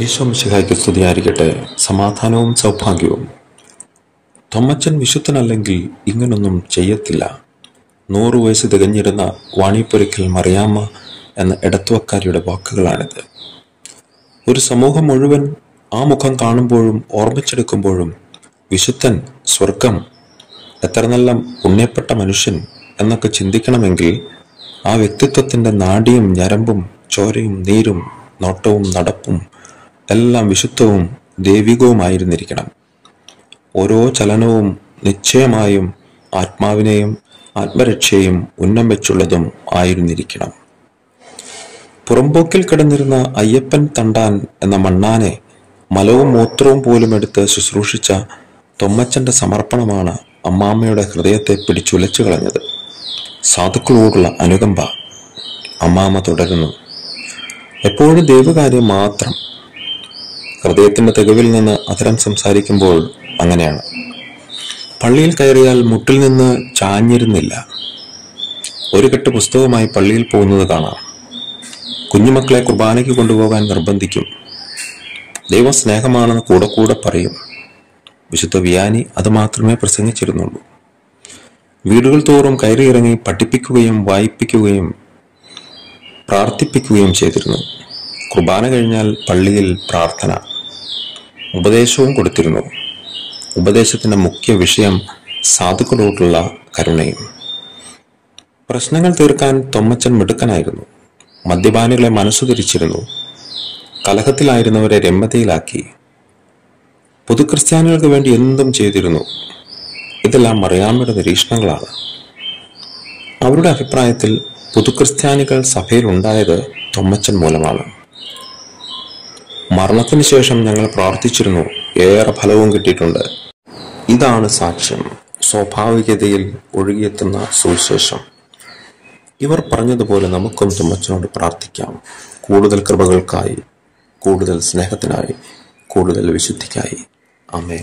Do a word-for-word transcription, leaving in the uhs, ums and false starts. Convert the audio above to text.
ഈശോ മിശിഹായ്ക്ക് സ്തുതിയായിരിക്കട്ടെ. സമാധാനവും സൗഭാഗ്യവും. തൊമ്മച്ചൻ വിശുദ്ധനല്ലെങ്കിൽ ഇങ്ങനൊന്നും ചെയ്യത്തില്ല. നൂറു വയസ്സ് തികഞ്ഞിരുന്ന വാണിപ്പുരയ്ക്കൽ മറിയാമ്മ എന്ന ഇടത്തുവക്കാരിയുടെ വാക്കുകളാണിത്. ഒരു സമൂഹം മുഴുവൻ ആ മുഖം കാണുമ്പോഴും ഓർമ്മിച്ചെടുക്കുമ്പോഴും വിശുദ്ധൻ, സ്വർഗം, എത്ര നല്ല പുണ്യപ്പെട്ട മനുഷ്യൻ എന്നൊക്കെ ചിന്തിക്കണമെങ്കിൽ ആ വ്യക്തിത്വത്തിൻ്റെ നാഡിയും ഞരമ്പും ചോരയും നീരും നോട്ടവും നടപ്പും എല്ലാം വിശുദ്ധവും ദൈവികവുമായിരുന്നിരിക്കണം. ഓരോ ചലനവും നിശ്ചയമായും ആത്മാവിനെയും ആത്മരക്ഷയെയും ഉന്നം വെച്ചുള്ളതും ആയിരുന്നിരിക്കണം. പുറമ്പോക്കിൽ കിടന്നിരുന്ന അയ്യപ്പൻ തണ്ടാൻ എന്ന മണ്ണാനെ മലവും മൂത്രവും പോലും എടുത്ത് ശുശ്രൂഷിച്ച തൊമ്മച്ചന്റെ സമർപ്പണമാണ് അമ്മാമ്മയുടെ ഹൃദയത്തെ പിടിച്ചുലച്ചു കളഞ്ഞത്. സാധുക്കളോടുള്ള അനുകമ്പ. അമ്മാമ്മ തുടരുന്നു. എപ്പോഴും ദൈവകാര്യം മാത്രം. ഹൃദയത്തിന്റെ തികവിൽ നിന്ന് അത്തരം സംസാരിക്കുമ്പോൾ അങ്ങനെയാണ്. പള്ളിയിൽ കയറിയാൽ മുട്ടിൽ നിന്ന് ചാഞ്ഞിരുന്നില്ല. ഒരു കെട്ട് പുസ്തകമായി പള്ളിയിൽ പോകുന്നത് കാണാം. കുഞ്ഞുമക്കളെ കുർബാനയ്ക്ക് കൊണ്ടുപോകാൻ നിർബന്ധിക്കും. ദൈവം സ്നേഹമാണെന്ന് കൂടെ കൂടെ പറയും. വിശുദ്ധ വിയാനി അത് മാത്രമേ പ്രസംഗിച്ചിരുന്നുള്ളൂ. വീടുകൾ തോറും കയറിയിറങ്ങി പഠിപ്പിക്കുകയും വായിപ്പിക്കുകയും പ്രാർത്ഥിപ്പിക്കുകയും ചെയ്തിരുന്നു. കുർബാന കഴിഞ്ഞാൽ പള്ളിയിൽ പ്രാർത്ഥന, ഉപദേശവും കൊടുത്തിരുന്നു. ഉപദേശത്തിന്റെ മുഖ്യ വിഷയം സാധുക്കളോടുള്ള കരുണയും. പ്രശ്നങ്ങൾ തീർക്കാൻ തൊമ്മച്ചൻ മിടുക്കനായിരുന്നു. മദ്യപാനികളെ മനസ്സു തിരിച്ചിരുന്നു. കലഹത്തിലായിരുന്നവരെ രമ്യതയിലാക്കി. പുതുക്രിസ്ത്യാനികൾക്ക് വേണ്ടി എന്തും ചെയ്തിരുന്നു. ഇതെല്ലാം മറിയാമ്മയുടെ നിരീക്ഷണങ്ങളാണ്. അവരുടെ അഭിപ്രായത്തിൽ പുതുക്രിസ്ത്യാനികൾ സഭയിൽ ഉണ്ടായത് തൊമ്മച്ചൻ മൂലമാണ്. മരണത്തിന് ശേഷം ഞങ്ങൾ പ്രാർത്ഥിച്ചിരുന്നു. ഏറെ ഫലവും കിട്ടിയിട്ടുണ്ട്. ഇതാണ് സാക്ഷ്യം. സ്വാഭാവികതയിൽ ഒഴുകിയെത്തുന്ന സുവിശേഷം. ഇവർ പറഞ്ഞതുപോലെ നമുക്കും തൊമ്മച്ചനോട് പ്രാർത്ഥിക്കാം. കൂടുതൽ കൃപകൾക്കായി, കൂടുതൽ സ്നേഹത്തിനായി, കൂടുതൽ വിശുദ്ധിക്കായി. ആമേൻ.